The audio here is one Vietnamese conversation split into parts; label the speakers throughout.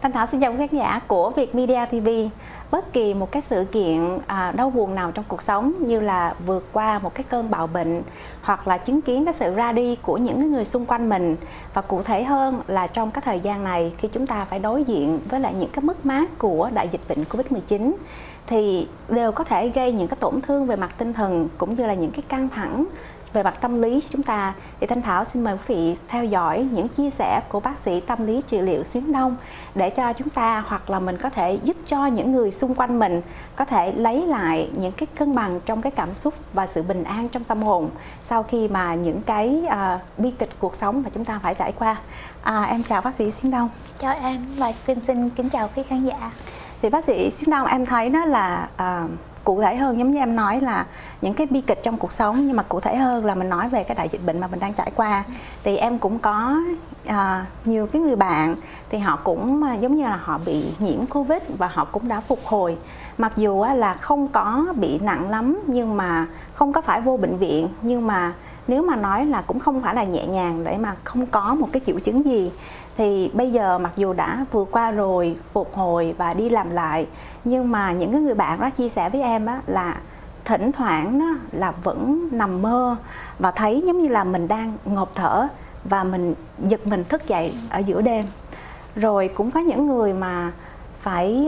Speaker 1: Thanh Thảo xin chào quý khán giả của Việt Media TV. Bất kỳ một cái sự kiện đau buồn nào trong cuộc sống, như là vượt qua một cái cơn bạo bệnh, hoặc là chứng kiến cái sự ra đi của những người xung quanh mình, và cụ thể hơn là trong cái thời gian này khi chúng ta phải đối diện với lại những cái mất mát của đại dịch bệnh Covid-19, thì đều có thể gây những cái tổn thương về mặt tinh thần cũng như là những cái căng thẳng về mặt tâm lý cho chúng ta. Thì Thanh Thảo xin mời quý vị theo dõi những chia sẻ của bác sĩ tâm lý trị liệu Xuyến Đông, để cho chúng ta hoặc là mình có thể giúp cho những người xung quanh mình có thể lấy lại những cái cân bằng trong cái cảm xúc và sự bình an trong tâm hồn sau khi mà những cái bi kịch cuộc sống mà chúng ta phải trải qua. Em chào bác sĩ Xuyến Đông.
Speaker 2: Chào em và xin kính chào quý khán giả.
Speaker 1: Thì bác sĩ Xuyến Đông, em thấy đó là cụ thể hơn, giống như em nói là những cái bi kịch trong cuộc sống, nhưng mà cụ thể hơn là mình nói về cái đại dịch bệnh mà mình đang trải qua. Thì em cũng có nhiều cái người bạn thì họ cũng giống như là họ bị nhiễm Covid và họ cũng đã phục hồi. Mặc dù là không có bị nặng lắm, nhưng mà không có phải vô bệnh viện, nhưng mà nếu mà nói là cũng không phải là nhẹ nhàng để mà không có một cái triệu chứng gì. Thì bây giờ mặc dù đã vượt qua rồi, phục hồi và đi làm lại, nhưng mà những cái người bạn đó chia sẻ với em á, là thỉnh thoảng đó là vẫn nằm mơ và thấy giống như là mình đang ngộp thở và mình giật mình thức dậy ở giữa đêm. Rồi cũng có những người mà phải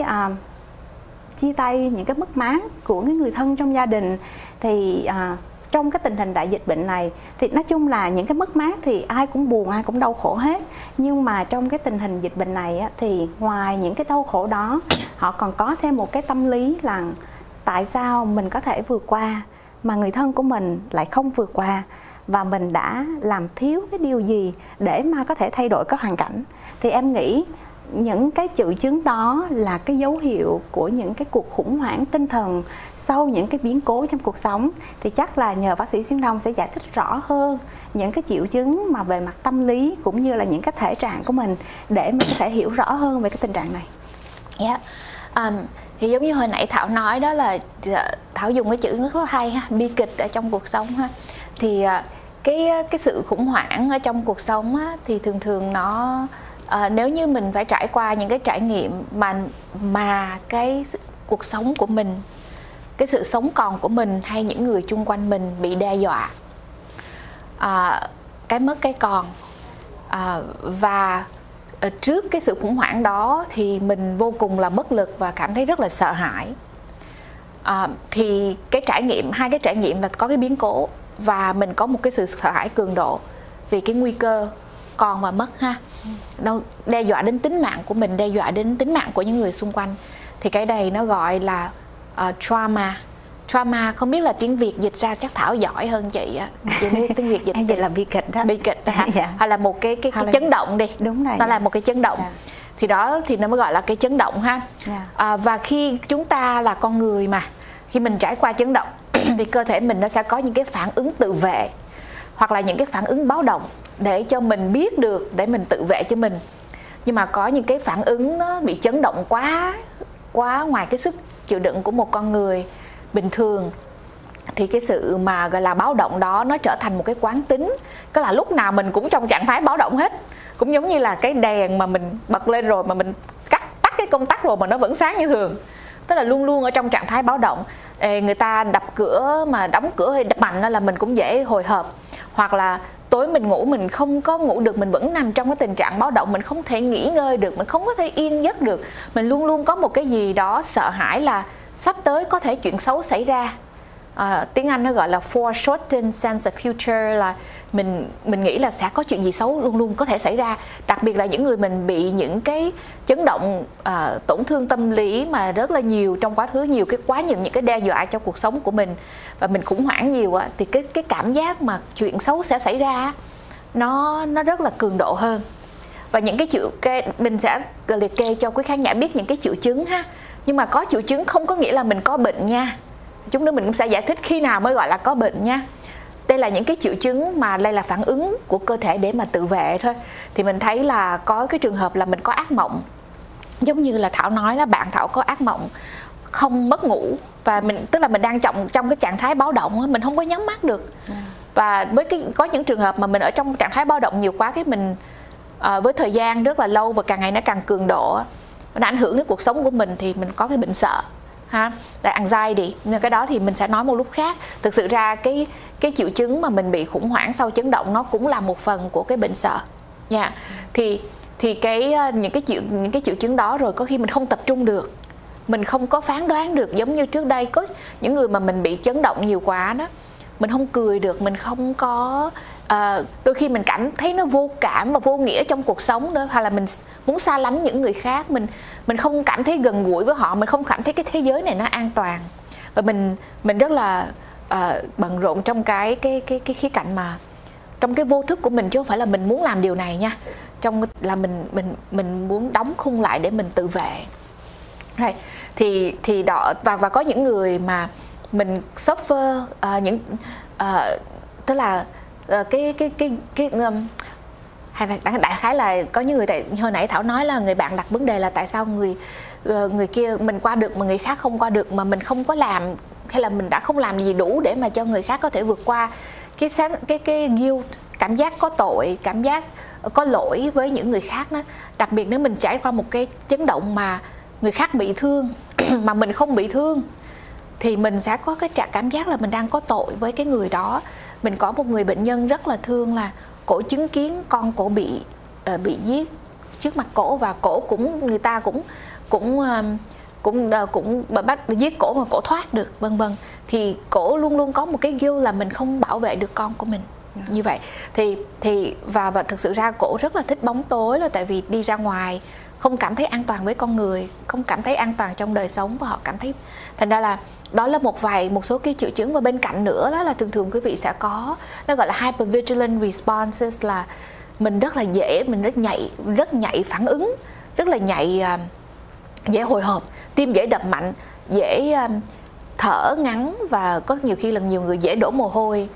Speaker 1: chia tay những cái mất mát của cái người thân trong gia đình. Thì trong cái tình hình đại dịch bệnh này thì nói chung là những cái mất mát thì ai cũng buồn, ai cũng đau khổ hết. Nhưng mà trong cái tình hình dịch bệnh này á, thì ngoài những cái đau khổ đó, họ còn có thêm một cái tâm lý là tại sao mình có thể vượt qua mà người thân của mình lại không vượt qua, và mình đã làm thiếu cái điều gì để mà có thể thay đổi cái hoàn cảnh. Thì em nghĩ những cái triệu chứng đó là cái dấu hiệu của những cái cuộc khủng hoảng tinh thần sau những cái biến cố trong cuộc sống. Thì chắc là nhờ bác sĩ Xuyến Đông sẽ giải thích rõ hơn những cái triệu chứng mà về mặt tâm lý cũng như là những cái thể trạng của mình, để mình có thể hiểu rõ hơn về cái tình trạng này.
Speaker 2: Thì giống như hồi nãy Thảo nói đó, là Thảo dùng cái chữ rất là hay ha, bi kịch ở trong cuộc sống ha. Thì cái sự khủng hoảng ở trong cuộc sống á, thì thường thường nó nếu như mình phải trải qua những cái trải nghiệm mà cái cuộc sống của mình, cái sự sống còn của mình hay những người chung quanh mình bị đe dọa, cái mất cái còn, và trước cái sự khủng hoảng đó thì mình vô cùng là bất lực và cảm thấy rất là sợ hãi. Thì cái trải nghiệm, hai cái trải nghiệm là có cái biến cố và mình có một cái sự sợ hãi cường độ vì cái nguy cơ còn và mất ha. Nó đe dọa đến tính mạng của mình, đe dọa đến tính mạng của những người xung quanh. Thì cái này nó gọi là trauma. Trauma không biết là tiếng Việt dịch ra chắc Thảo giỏi hơn chị á. Chị biết tiếng Việt dịch
Speaker 1: em dịch là bi kịch đó.
Speaker 2: Bi kịch đó hả? Dạ. Hay là một cái chấn động đi.
Speaker 1: Đúng rồi.
Speaker 2: Nó là một cái chấn động. Dạ. Thì đó thì nó mới gọi là cái chấn động ha. Dạ. Và khi chúng ta là con người mà, khi mình trải qua chấn động thì cơ thể mình nó sẽ có những cái phản ứng tự vệ hoặc là những cái phản ứng báo động để cho mình biết được, để mình tự vệ cho mình. Nhưng mà có những cái phản ứng nó bị chấn động quá ngoài cái sức chịu đựng của một con người bình thường, thì cái sự mà gọi là báo động đó nó trở thành một cái quán tính. Tức là lúc nào mình cũng trong trạng thái báo động hết, cũng giống như là cái đèn mà mình bật lên rồi mà mình tắt cái công tắc rồi mà nó vẫn sáng như thường. Tức là luôn luôn ở trong trạng thái báo động. Người ta đập cửa mà đóng cửa hay đập mạnh là mình cũng dễ hồi hộp. Hoặc là tối mình ngủ mình không có ngủ được, mình vẫn nằm trong cái tình trạng báo động, mình không thể nghỉ ngơi được, mình không có thể yên giấc được. Mình luôn luôn có một cái gì đó sợ hãi là sắp tới có thể chuyện xấu xảy ra. Tiếng Anh nó gọi là foreshortened sense of future, là mình nghĩ là sẽ có chuyện gì xấu luôn luôn có thể xảy ra. Đặc biệt là những người mình bị những cái chấn động, tổn thương tâm lý mà rất là nhiều trong quá khứ, nhiều cái quá những cái đe dọa cho cuộc sống của mình, và mình khủng hoảng nhiều á, thì cái cảm giác mà chuyện xấu sẽ xảy ra nó rất là cường độ hơn. Và những cái mình sẽ liệt kê cho quý khán giả biết những cái triệu chứng ha. Nhưng mà có triệu chứng không có nghĩa là mình có bệnh nha. Chúng nữa mình cũng sẽ giải thích khi nào mới gọi là có bệnh nha. Đây là những cái triệu chứng mà đây là phản ứng của cơ thể để mà tự vệ thôi. Thì mình thấy là có cái trường hợp là mình có ác mộng. Giống như là Thảo nói là bạn Thảo có ác mộng không mất ngủ, và tức là mình đang trong cái trạng thái báo động, mình không có nhắm mắt được. Và có những trường hợp mà mình ở trong trạng thái báo động nhiều quá, cái mình với thời gian rất là lâu và càng ngày nó càng cường độ, nó ảnh hưởng đến cuộc sống của mình thì mình có cái bệnh sợ ha, là anxiety. Nhưng cái đó thì mình sẽ nói một lúc khác. Thực sự ra cái triệu chứng mà mình bị khủng hoảng sau chấn động nó cũng là một phần của cái bệnh sợ nha. Thì những cái triệu chứng đó rồi có khi mình không tập trung được, mình không có phán đoán được. Giống như trước đây có những người mà mình bị chấn động nhiều quá đó, mình không cười được, mình không có đôi khi mình cảm thấy nó vô cảm và vô nghĩa trong cuộc sống nữa, hoặc là mình muốn xa lánh những người khác, mình không cảm thấy gần gũi với họ, mình không cảm thấy cái thế giới này nó an toàn, và mình rất là bận rộn trong cái khía cạnh mà trong cái vô thức của mình, chứ không phải là mình muốn làm điều này nha, trong là mình muốn đóng khung lại để mình tự vệ. Right. Thì đó, và có những người mà mình suffer tức là hay là đại khái là có những người, hồi nãy Thảo nói là người bạn đặt vấn đề là tại sao người kia mình qua được mà người khác không qua được, mà mình không có làm, hay là mình đã không làm gì đủ để mà cho người khác có thể vượt qua cái guilt, cảm giác có tội, cảm giác có lỗi với những người khác đó. Đặc biệt nếu mình trải qua một cái chấn động mà người khác bị thương mà mình không bị thương thì mình sẽ có cái cảm giác là mình đang có tội với cái người đó. Mình có một người bệnh nhân rất là thương, là cổ chứng kiến con cổ bị giết trước mặt cổ, và cổ cũng, người ta cũng bắt giết cổ mà cổ thoát được, vân vân. Thì cổ luôn luôn có một cái guilt là mình không bảo vệ được con của mình. Như vậy và thực sự ra cổ rất là thích bóng tối, là tại vì đi ra ngoài không cảm thấy an toàn với con người, không cảm thấy an toàn trong đời sống, và họ cảm thấy, thành ra là đó là một số cái triệu chứng. Và bên cạnh nữa đó là thường quý vị sẽ có, nó gọi là hypervigilant responses, là mình rất là dễ, mình rất nhạy phản ứng, rất là nhạy, dễ hồi hộp, tim dễ đập mạnh, dễ thở ngắn, và có nhiều khi là nhiều người dễ đổ mồ hôi,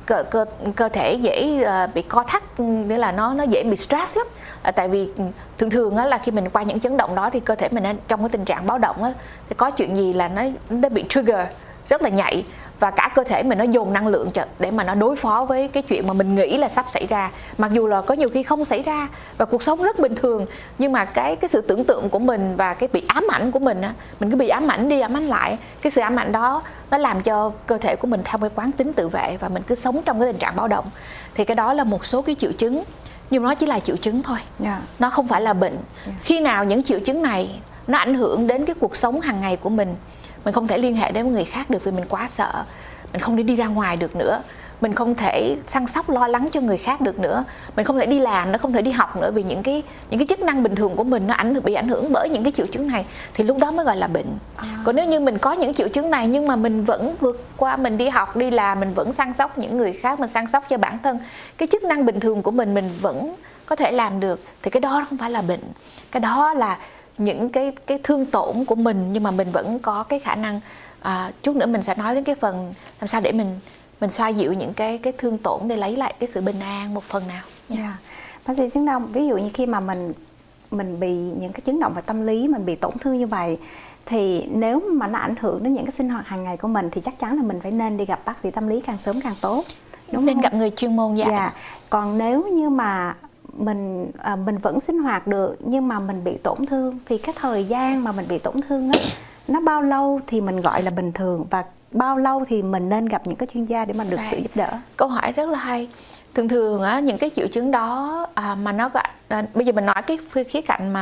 Speaker 2: cơ thể dễ bị co thắt, nghĩa là nó dễ bị stress lắm. Tại vì thường là khi mình qua những chấn động đó thì cơ thể mình trong cái tình trạng báo động á, thì có chuyện gì là nó bị trigger rất là nhạy, và cả cơ thể mình nó dồn năng lượng để mà nó đối phó với cái chuyện mà mình nghĩ là sắp xảy ra, mặc dù là có nhiều khi không xảy ra và cuộc sống rất bình thường, nhưng mà cái sự tưởng tượng của mình và cái bị ám ảnh của mình á, mình cứ bị ám ảnh đi ám ảnh lại, cái sự ám ảnh đó nó làm cho cơ thể của mình theo cái quán tính tự vệ, và mình cứ sống trong cái tình trạng báo động. Thì cái đó là một số cái triệu chứng, nhưng nó chỉ là triệu chứng thôi, nó không phải là bệnh. Khi nào những triệu chứng này nó ảnh hưởng đến cái cuộc sống hàng ngày của mình không thể liên hệ đến người khác được vì mình quá sợ, mình không thể đi ra ngoài được nữa, mình không thể săn sóc lo lắng cho người khác được nữa, mình không thể đi làm, nó không thể đi học nữa, vì những cái chức năng bình thường của mình nó bị ảnh hưởng bởi những cái triệu chứng này, thì lúc đó mới gọi là bệnh. Còn nếu như mình có những triệu chứng này nhưng mà mình vẫn vượt qua, mình đi học đi làm, mình vẫn săn sóc những người khác, mình săn sóc cho bản thân, cái chức năng bình thường của mình vẫn có thể làm được, thì cái đó không phải là bệnh. Cái đó là những cái thương tổn của mình, nhưng mà mình vẫn có cái khả năng. Chút nữa mình sẽ nói đến cái phần làm sao để mình xoa dịu những cái thương tổn để lấy lại cái sự bình an một phần nào.
Speaker 1: Bác sĩ Xuân Đông, ví dụ như khi mà mình bị những cái chấn động về tâm lý, mình bị tổn thương như vậy, thì nếu mà nó ảnh hưởng đến những cái sinh hoạt hàng ngày của mình thì chắc chắn là mình phải nên đi gặp bác sĩ tâm lý càng sớm càng tốt, đúng
Speaker 2: nên
Speaker 1: không?
Speaker 2: gặp người chuyên môn.
Speaker 1: Còn nếu như mà mình vẫn sinh hoạt được nhưng mà mình bị tổn thương, thì cái thời gian mà mình bị tổn thương đó, nó bao lâu thì mình gọi là bình thường, và bao lâu thì mình nên gặp những cái chuyên gia để mà được sự giúp đỡ?
Speaker 2: Câu hỏi rất là hay. Thường á, những cái triệu chứng đó mà nó gọi bây giờ mình nói cái khía cạnh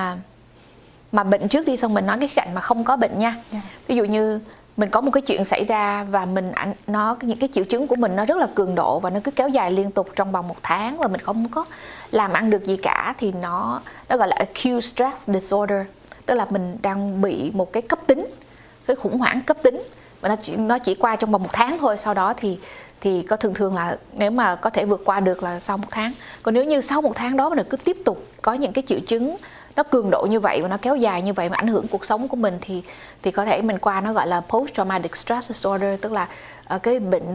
Speaker 2: mà bệnh trước đi, xong mình nói cái khía cạnh mà không có bệnh nha. Ví dụ như mình có một cái chuyện xảy ra và những cái triệu chứng của mình nó rất là cường độ và nó cứ kéo dài liên tục trong vòng 1 tháng, và mình không có làm ăn được gì cả, thì nó gọi là acute stress disorder, tức là mình đang bị một cái cấp tính, cái khủng hoảng cấp tính, và nó chỉ qua trong vòng 1 tháng thôi. Sau đó thì có thường là nếu mà có thể vượt qua được là sau 1 tháng. Còn nếu như sau 1 tháng đó mà cứ tiếp tục có những cái triệu chứng nó cường độ như vậy và nó kéo dài như vậy mà ảnh hưởng cuộc sống của mình, thì có thể mình qua nó gọi là post traumatic stress disorder, tức là cái bệnh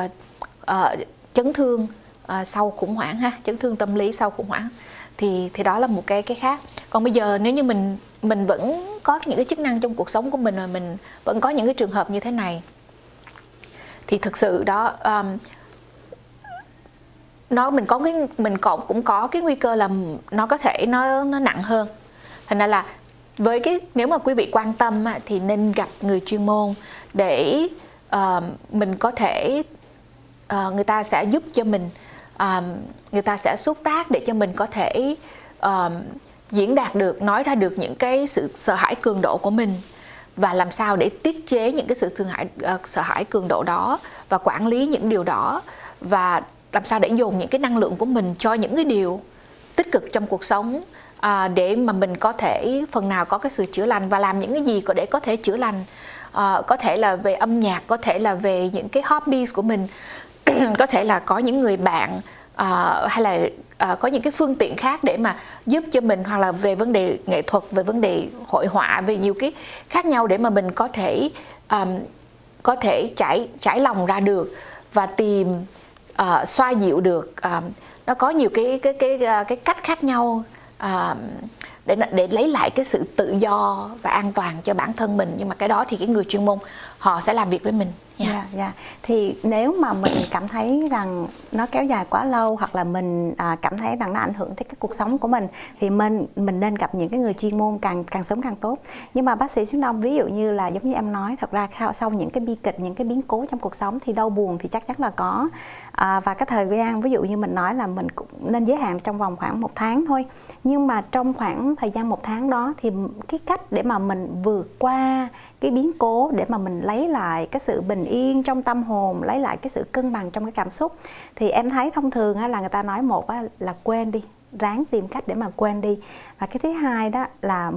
Speaker 2: chấn thương sau khủng hoảng ha, chấn thương tâm lý sau khủng hoảng. Thì đó là một cái khác. Còn bây giờ nếu như mình vẫn có những cái chức năng trong cuộc sống của mình, mà mình vẫn có những cái trường hợp như thế này, thì thực sự đó cũng có cái nguy cơ là nó có thể nó nặng hơn. Thành ra là với nếu mà quý vị quan tâm thì nên gặp người chuyên môn để mình có thể người ta sẽ giúp cho mình, người ta sẽ xúc tác để cho mình có thể diễn đạt được, nói ra được những cái sự sợ hãi cường độ của mình, và làm sao để tiết chế những cái sự sợ hãi cường độ đó và quản lý những điều đó, và làm sao để dùng những cái năng lượng của mình cho những cái điều tích cực trong cuộc sống, để mà mình có thể phần nào có cái sự chữa lành, và làm những cái gì để có thể chữa lành. Có thể là về âm nhạc, có thể là về những cái hobbies của mình, có thể là có những người bạn, hay là có những cái phương tiện khác để mà giúp cho mình, hoặc là về vấn đề nghệ thuật, về vấn đề hội họa, về nhiều cái khác nhau để mà mình có thể trải lòng ra được và tìm xoa dịu được. Nó có nhiều cái cách khác nhau để lấy lại cái sự tự do và an toàn cho bản thân mình, nhưng mà cái đó thì cái người chuyên môn họ sẽ làm việc với mình.
Speaker 1: Thì nếu mà mình cảm thấy rằng nó kéo dài quá lâu, hoặc là mình cảm thấy rằng nó ảnh hưởng tới cái cuộc sống của mình, thì mình nên gặp những cái người chuyên môn càng sớm càng tốt. Nhưng mà bác sĩ Xuân Đông, ví dụ như là giống như em nói, thật ra sau những cái bi kịch, những cái biến cố trong cuộc sống thì đau buồn thì chắc chắn là có, và cái thời gian ví dụ như mình nói là mình cũng nên giới hạn trong vòng khoảng 1 tháng thôi. Nhưng mà trong khoảng thời gian 1 tháng đó thì cái cách để mà mình vượt qua cái biến cố, để mà mình lấy lại cái sự bình yên trong tâm hồn, lấy lại cái sự cân bằng trong cái cảm xúc, thì em thấy thông thường là người ta nói một là quên đi, ráng tìm cách để mà quên đi, và cái thứ hai đó là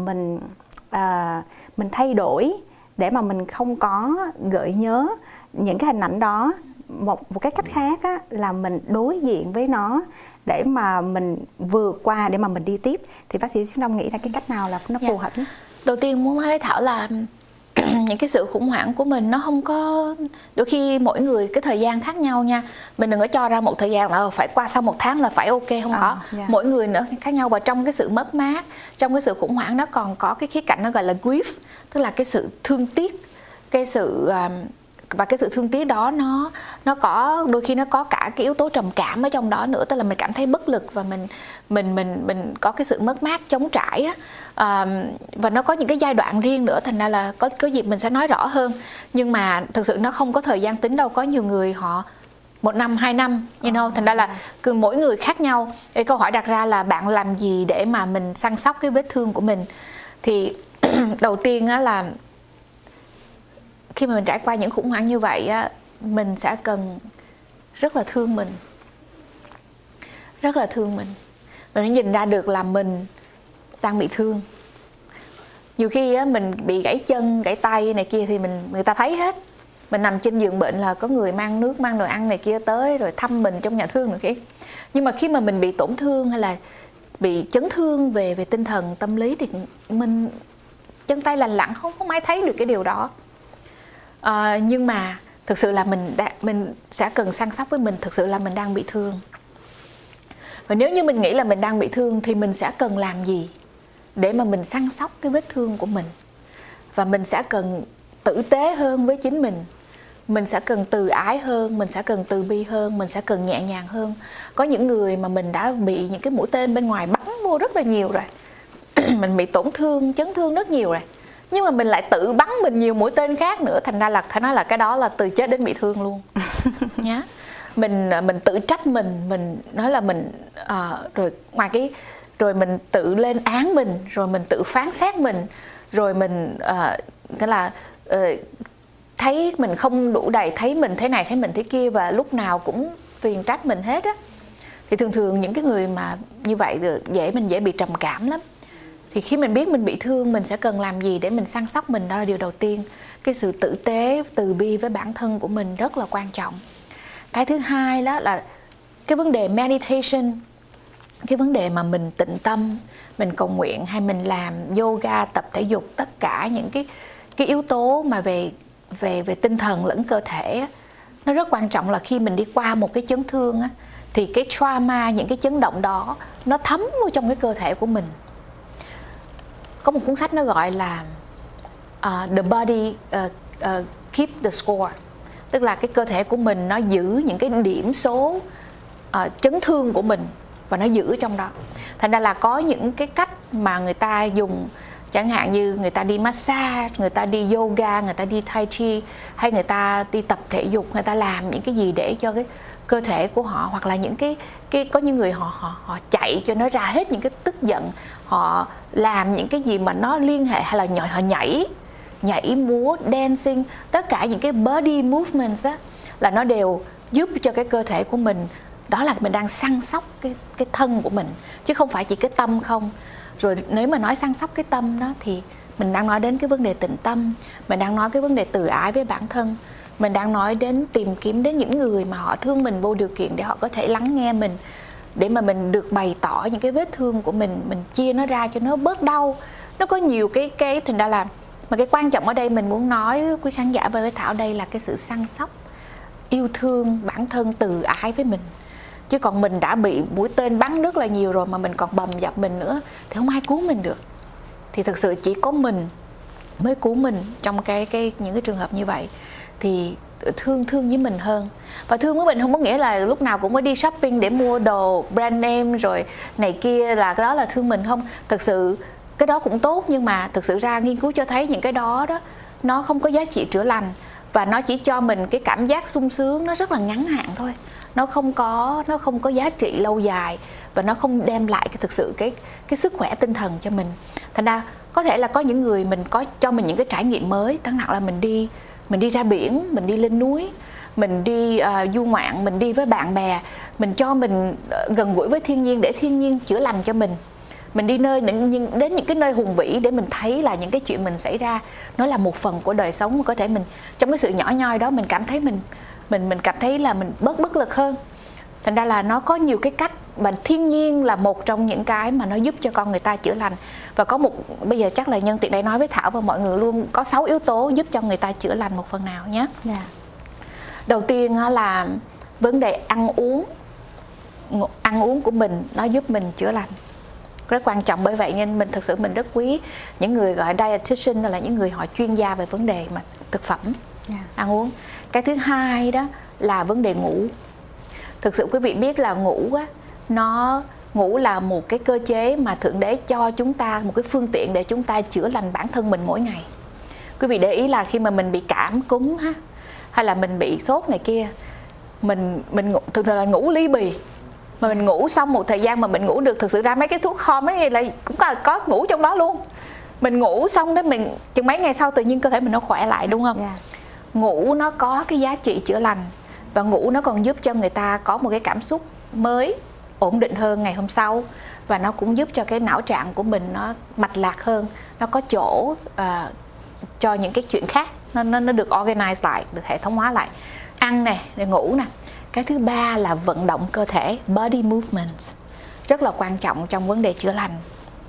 Speaker 1: mình thay đổi để mà mình không có gợi nhớ những cái hình ảnh đó. Một cái cách khác là mình đối diện với nó để mà mình vượt qua, để mà mình đi tiếp. Thì bác sĩ Xuân Đông nghĩ là cái cách nào là nó phù hợp nhất?
Speaker 2: Đầu tiên muốn nói Thảo là những cái sự khủng hoảng của mình nó không có, đôi khi mỗi người cái thời gian khác nhau nha. Mình đừng có cho ra một thời gian là phải qua sau 1 tháng là phải ok, không có. Mỗi người nữa khác nhau, và trong cái sự mất mát, trong cái sự khủng hoảng nó còn có cái khía cạnh nó gọi là grief, tức là cái sự thương tiếc, cái sự và cái sự thương tiếc đó nó có đôi khi nó có cả cái yếu tố trầm cảm ở trong đó nữa, tức là mình cảm thấy bất lực và mình có cái sự mất mát trống trải á. Và nó có những cái giai đoạn riêng nữa, thành ra là có dịp mình sẽ nói rõ hơn, nhưng mà thực sự nó không có thời gian tính đâu. Có nhiều người họ 1 năm 2 năm, thành ra là mỗi người khác nhau. Cái câu hỏi đặt ra là bạn làm gì để mà mình săn sóc cái vết thương của mình. Thì đầu tiên á là khi mà mình trải qua những khủng hoảng như vậy á, mình sẽ cần rất là thương mình, rất là thương mình. Mình phải nhìn ra được là mình đang bị thương. Nhiều khi á, mình bị gãy chân, gãy tay này kia thì người ta thấy hết. Mình nằm trên giường bệnh là có người mang nước, mang đồ ăn này kia tới rồi thăm mình trong nhà thương nữa kia. Nhưng mà khi mà mình bị tổn thương hay là bị chấn thương về tinh thần, tâm lý thì mình chân tay lành lặn, không ai thấy được cái điều đó. Nhưng mà thực sự là mình sẽ cần săn sóc với mình, thực sự là mình đang bị thương. Và nếu như mình nghĩ là mình đang bị thương thì mình sẽ cần làm gì để mà mình săn sóc cái vết thương của mình. Và mình sẽ cần tử tế hơn với chính mình sẽ cần từ ái hơn, mình sẽ cần từ bi hơn, mình sẽ cần nhẹ nhàng hơn. Có những người mà mình đã bị những cái mũi tên bên ngoài bắn vô rất là nhiều rồi mình bị tổn thương, chấn thương rất nhiều rồi, nhưng mà mình lại tự bắn mình nhiều mũi tên khác nữa, thành ra là phải nói là cái đó là từ chết đến bị thương luôn nhá. Mình tự trách mình nói là mình rồi ngoài cái rồi mình tự lên án mình, rồi mình tự phán xét mình, rồi mình cái là thấy mình không đủ đầy, thấy mình thế này, thấy mình thế kia, và lúc nào cũng phiền trách mình hết á. Thì thường những cái người mà như vậy mình dễ bị trầm cảm lắm. Thì khi mình biết mình bị thương, mình sẽ cần làm gì để mình săn sóc mình, đó là điều đầu tiên. Cái sự tử tế, từ bi với bản thân của mình rất là quan trọng. Cái thứ hai đó là cái vấn đề meditation, cái vấn đề mà mình tịnh tâm, mình cầu nguyện hay mình làm yoga, tập thể dục, tất cả những cái yếu tố mà về tinh thần lẫn cơ thể, nó rất quan trọng. Là khi mình đi qua một cái chấn thương á, thì cái trauma, những cái chấn động đó nó thấm vào trong cái cơ thể của mình. Có một cuốn sách nó gọi là The Body Keep the Score, tức là cái cơ thể của mình nó giữ những cái điểm số chấn thương của mình và nó giữ trong đó. Thành ra là có những cái cách mà người ta dùng Chẳng hạn như người ta đi massage, người ta đi yoga, người ta đi tai chi, hay người ta đi tập thể dục, người ta làm những cái gì để cho cái cơ thể của họ, hoặc là những cái có những người họ chạy cho nó ra hết những cái tức giận, họ làm những cái gì mà nó liên hệ, hay là họ nhảy múa, dancing, tất cả những cái body movements á, là nó đều giúp cho cái cơ thể của mình, đó là mình đang săn sóc cái thân của mình, chứ không phải chỉ cái tâm không. Rồi nếu mà nói săn sóc cái tâm đó thì mình đang nói đến cái vấn đề tịnh tâm, mình đang nói cái vấn đề từ ái với bản thân, mình đang nói đến tìm kiếm đến những người mà họ thương mình vô điều kiện để họ có thể lắng nghe mình, để mà mình được bày tỏ những cái vết thương của mình chia nó ra cho nó bớt đau. Nó có nhiều cái thành ra là, mà cái quan trọng ở đây mình muốn nói quý khán giả với Thảo đây là cái sự săn sóc, yêu thương bản thân, từ ái với mình. Chứ còn mình đã bị mũi tên bắn rất là nhiều rồi mà mình còn bầm dập mình nữa thì không ai cứu mình được. Thì thực sự chỉ có mình mới cứu mình trong những cái trường hợp như vậy. Thì thương với mình hơn. Và thương với mình không có nghĩa là lúc nào cũng phải đi shopping để mua đồ brand name rồi này kia, là cái đó là thương mình không. Thực sự cái đó cũng tốt, nhưng mà thực sự ra nghiên cứu cho thấy những cái đó nó không có giá trị chữa lành, và nó chỉ cho mình cái cảm giác sung sướng, nó rất là ngắn hạn thôi. Nó không có giá trị lâu dài, và nó không đem lại thực sự cái sức khỏe tinh thần cho mình. Thành ra có thể là có những người mình có cho mình những cái trải nghiệm mới, tháng nào là mình đi ra biển, mình đi lên núi, mình đi du ngoạn, mình đi với bạn bè, mình cho mình gần gũi với thiên nhiên để thiên nhiên chữa lành cho mình. Mình đi đến những cái nơi hùng vĩ để mình thấy là những cái chuyện mình xảy ra nó là một phần của đời sống. Có thể mình trong cái sự nhỏ nhoi đó mình cảm thấy mình cảm thấy là mình bớt bất lực hơn. Thành ra là nó có nhiều cái cách, và thiên nhiên là một trong những cái mà nó giúp cho con người ta chữa lành. Và bây giờ chắc là nhân tiện đây nói với Thảo và mọi người luôn, có 6 yếu tố giúp cho người ta chữa lành một phần nào nhé. Đầu tiên là vấn đề ăn uống của mình, nó giúp mình chữa lành rất quan trọng. Bởi vậy nên thực sự mình rất quý những người gọi dietitian, là những người họ chuyên gia về vấn đề mà thực phẩm, ăn uống. Cái thứ hai đó là vấn đề ngủ. Thực sự quý vị biết là ngủ là một cái cơ chế mà Thượng Đế cho chúng ta, một cái phương tiện để chúng ta chữa lành bản thân mình mỗi ngày. Quý vị để ý là khi mà mình bị cảm cúm hay là mình bị sốt này kia, mình thường thường là ngủ ly bì. Mà mình ngủ xong một thời gian mà mình ngủ được, thực sự ra mấy cái thuốc ho mấy ngày là cũng có ngủ trong đó luôn. Mình ngủ xong đó, mình chừng mấy ngày sau tự nhiên cơ thể mình nó khỏe lại, đúng không? Ngủ nó có cái giá trị chữa lành, và ngủ nó còn giúp cho người ta có một cái cảm xúc mới, ổn định hơn ngày hôm sau. Và nó cũng giúp cho cái não trạng của mình nó mạch lạc hơn, nó có chỗ cho những cái chuyện khác, nó được organize lại, được hệ thống hóa lại. Ăn nè, để ngủ nè. Cái thứ ba là vận động cơ thể, body movements, rất là quan trọng trong vấn đề chữa lành.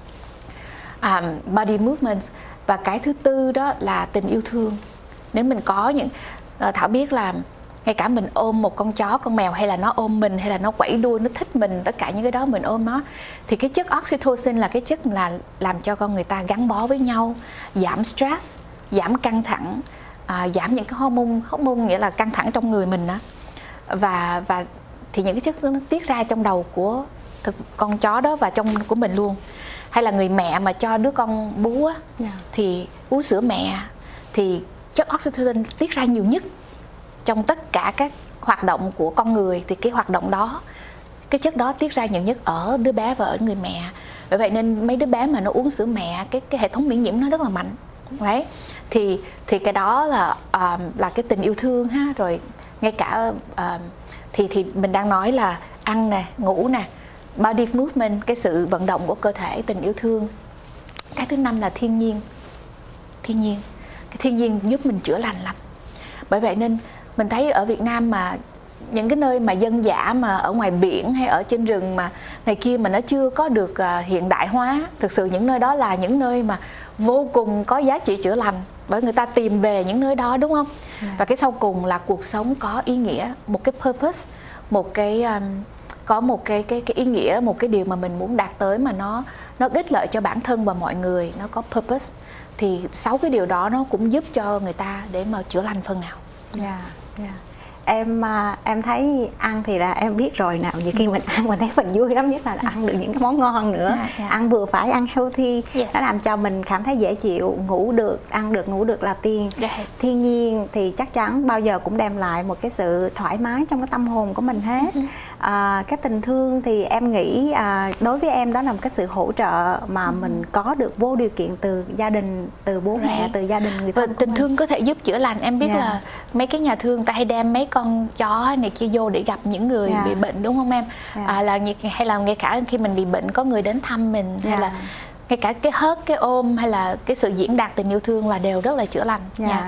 Speaker 2: Body movements. Và cái thứ tư đó là tình yêu thương. Nếu mình có những Thảo biết là ngay cả mình ôm một con chó, con mèo, hay là nó ôm mình, hay là nó quẩy đuôi, nó thích mình, tất cả những cái đó mình ôm nó, thì cái chất oxytocin là cái chất là làm cho con người ta gắn bó với nhau, giảm stress, giảm căng thẳng, giảm những cái hormone nghĩa là căng thẳng trong người mình đó. Và thì những cái chất nó tiết ra trong đầu của con chó đó và trong của mình luôn. Hay là người mẹ mà cho đứa con bú á, thì bú sữa mẹ thì chất oxytocin tiết ra nhiều nhất trong tất cả các hoạt động của con người. Thì cái hoạt động đó, cái chất đó tiết ra nhiều nhất ở đứa bé và ở người mẹ. Bởi vậy nên mấy đứa bé mà nó uống sữa mẹ, cái hệ thống miễn nhiễm nó rất là mạnh. Đấy. Thì cái đó là cái tình yêu thương ha. Rồi ngay cả thì mình đang nói là ăn nè, ngủ nè, body movement, cái sự vận động của cơ thể, tình yêu thương. Cái thứ năm là thiên nhiên. Cái thiên nhiên giúp mình chữa lành lắm. Bởi vậy nên mình thấy ở Việt Nam mà những cái nơi mà dân dã mà ở ngoài biển hay ở trên rừng mà này kia mà nó chưa có được hiện đại hóa, thực sự những nơi đó là những nơi mà vô cùng có giá trị chữa lành, bởi người ta tìm về những nơi đó, đúng không? Và cái sau cùng là cuộc sống có ý nghĩa, một cái purpose, có một cái ý nghĩa, một cái điều mà mình muốn đạt tới mà nó ích lợi cho bản thân và mọi người, nó có purpose. Thì 6 cái điều đó nó cũng giúp cho người ta để mà chữa lành phần nào.
Speaker 1: em thấy ăn thì là em biết rồi, nào nhiều khi mình ăn mình thấy mình vui lắm, nhất là ăn được những cái món ngon nữa. Ăn vừa phải, ăn healthy, nó làm cho mình cảm thấy dễ chịu, ngủ được, ăn được, ngủ được là tiên. Thiên nhiên thì chắc chắn bao giờ cũng đem lại một cái sự thoải mái trong cái tâm hồn của mình hết. Cái tình thương thì em nghĩ đối với em đó là một cái sự hỗ trợ mà mình có được vô điều kiện từ gia đình, từ bố mẹ, từ gia đình người thân.
Speaker 2: Tình thương có thể giúp chữa lành. Em biết là mấy cái nhà thương ta hay đem mấy con chó này kia vô để gặp những người bị bệnh, đúng không em? Hay là ngay cả khi mình bị bệnh có người đến thăm mình, hay là ngay cả cái hớt, cái ôm, hay là cái sự diễn đạt tình yêu thương là đều rất là chữa lành.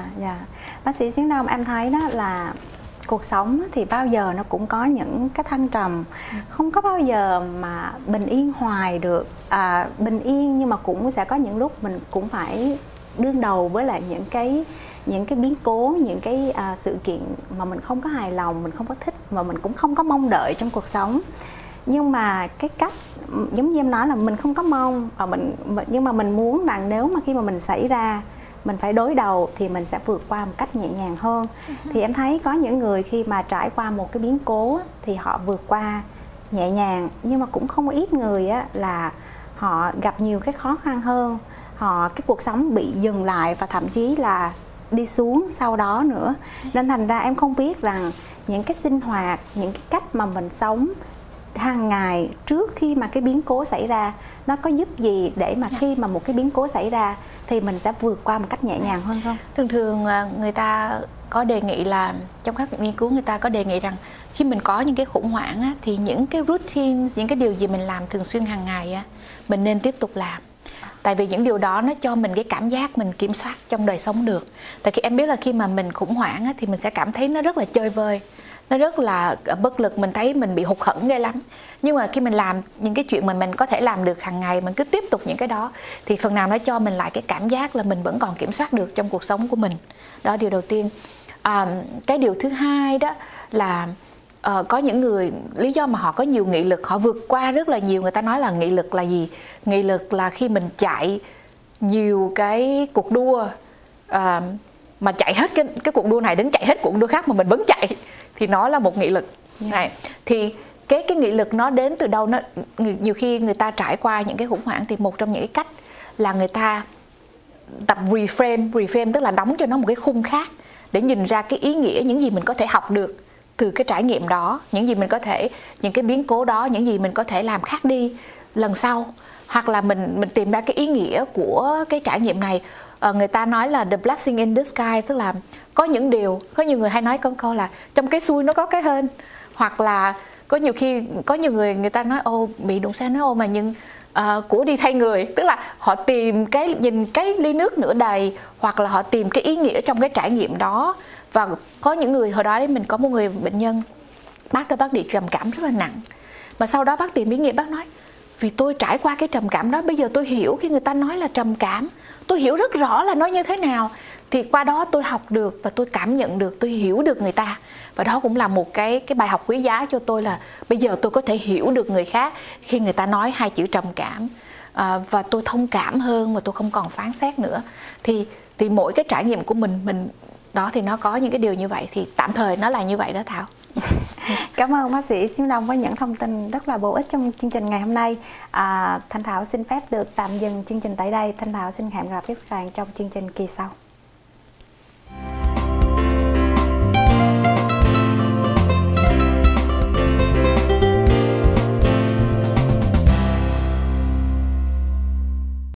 Speaker 1: Bác sĩ Xuyến Đông, em thấy đó là cuộc sống thì bao giờ nó cũng có những cái thăng trầm, không có bao giờ mà bình yên hoài được. Bình yên nhưng mà cũng sẽ có những lúc mình cũng phải đương đầu với lại những cái biến cố, những cái sự kiện mà mình không có hài lòng, mình không có thích, mà mình cũng không có mong đợi trong cuộc sống. Nhưng mà cái cách giống như em nói là mình không có mong, nhưng mà mình muốn rằng nếu mà khi mà mình xảy ra, mình phải đối đầu thì mình sẽ vượt qua một cách nhẹ nhàng hơn. Thì em thấy có những người khi mà trải qua một cái biến cố thì họ vượt qua nhẹ nhàng, nhưng mà cũng không ít người là họ gặp nhiều cái khó khăn hơn, cái cuộc sống bị dừng lại và thậm chí là đi xuống sau đó nữa. Nên thành ra em không biết rằng những cái sinh hoạt, những cái cách mà mình sống hàng ngày trước khi mà cái biến cố xảy ra, nó có giúp gì để mà khi mà một cái biến cố xảy ra thì mình sẽ vượt qua một cách nhẹ nhàng hơn không?
Speaker 2: Thường thường người ta có đề nghị là, trong các nghiên cứu người ta có đề nghị rằng khi mình có những cái khủng hoảng á, thì những cái routine, những cái điều gì mình làm thường xuyên hàng ngày á, mình nên tiếp tục làm. Tại vì những điều đó nó cho mình cái cảm giác mình kiểm soát trong đời sống được. Tại khi em biết là khi mà mình khủng hoảng á, thì mình sẽ cảm thấy nó rất là chơi vơi, nó rất là bất lực, mình thấy mình bị hụt hẫng ghê lắm. Nhưng mà khi mình làm những cái chuyện mà mình có thể làm được hàng ngày, mình cứ tiếp tục những cái đó, thì phần nào nó cho mình lại cái cảm giác là mình vẫn còn kiểm soát được trong cuộc sống của mình. Đó, điều đầu tiên. Cái điều thứ hai đó là có những người, lý do mà họ có nhiều nghị lực, họ vượt qua rất là nhiều. Người ta nói là nghị lực là gì? Nghị lực là khi mình chạy nhiều cái cuộc đua, mà chạy hết cái cuộc đua này đến chạy hết cuộc đua khác mà mình vẫn chạy, thì nó là một nghị lực. Này, thì cái nghị lực nó đến từ đâu? Nhiều khi người ta trải qua những cái khủng hoảng thì một trong những cái cách là người ta tập reframe, tức là đóng cho nó một cái khung khác để nhìn ra cái ý nghĩa, những gì mình có thể học được từ cái trải nghiệm đó, những gì mình có thể, những cái biến cố đó, những gì mình có thể làm khác đi lần sau, hoặc là mình tìm ra cái ý nghĩa của cái trải nghiệm này. Người ta nói là the blessing in disguise, tức là có những điều, có nhiều người hay nói câu là trong cái xui nó có cái hên, hoặc là có nhiều khi có nhiều người ta nói ô bị đụng xe, nói ô mà nhưng của đi thay người, tức là họ tìm nhìn cái ly nước nửa đầy, hoặc là họ tìm cái ý nghĩa trong cái trải nghiệm đó. Và có những người, hồi đó đấy mình có một người bệnh nhân, bác bị trầm cảm rất là nặng, mà sau đó bác tìm ý nghĩa, bác nói vì tôi trải qua cái trầm cảm đó, bây giờ tôi hiểu khi người ta nói là trầm cảm, tôi hiểu rất rõ là nó như thế nào, thì qua đó tôi học được và tôi cảm nhận được, tôi hiểu được người ta. Và đó cũng là một cái bài học quý giá cho tôi, là bây giờ tôi có thể hiểu được người khác khi người ta nói hai chữ trầm cảm, và tôi thông cảm hơn và tôi không còn phán xét nữa. Thì mỗi cái trải nghiệm của mình đó thì nó có những cái điều như vậy, thì tạm thời nó là như vậy đó Thảo.
Speaker 1: Cảm ơn bác sĩ Xuyến Đông với những thông tin rất là bổ ích trong chương trình ngày hôm nay. Thanh Thảo xin phép được tạm dừng chương trình tại đây. Thanh Thảo xin hẹn gặp các bạn trong chương trình kỳ sau.